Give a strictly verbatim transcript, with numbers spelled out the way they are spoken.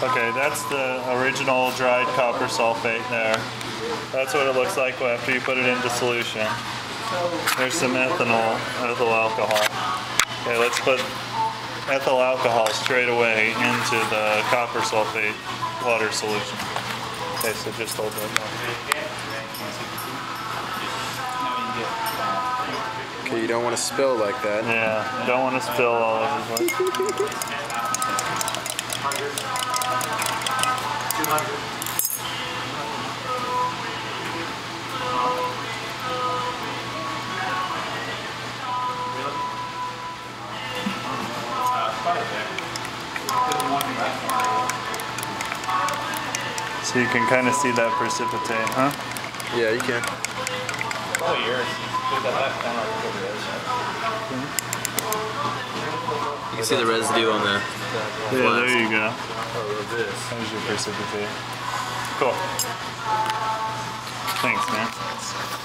Okay, that's the original dried copper sulfate there. That's what it looks like after you put it into solution. There's some ethanol, ethyl alcohol. Okay, let's put ethyl alcohol straight away into the copper sulfate water solution. Okay, so just hold that down. Okay, you don't want to spill like that. Yeah, you don't want to spill all over the place. two hundred. So you can kind of see that precipitate, huh? Yeah, you can. Oh, yours. You can see the residue on the Yeah, flask. there you go. Oh, this. There's your precipitate. Cool. Thanks, man.